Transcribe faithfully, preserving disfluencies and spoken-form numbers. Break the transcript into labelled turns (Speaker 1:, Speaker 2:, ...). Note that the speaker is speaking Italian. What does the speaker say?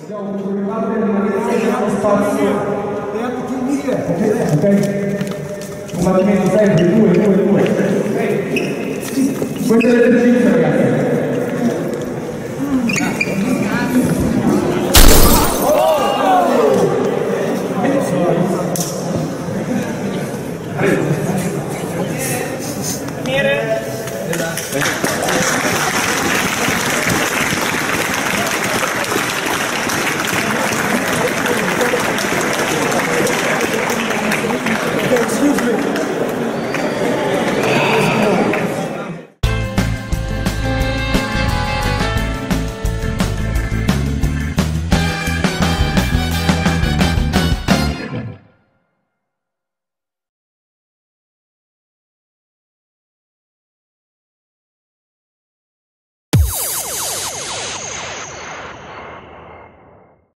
Speaker 1: Abbiamo controllato di rimanere nello spazio. Ok, ok. Combattimento sempre, due, due, due. Ok. Questo è l'esercizio, ragazzi.
Speaker 2: Excuse me.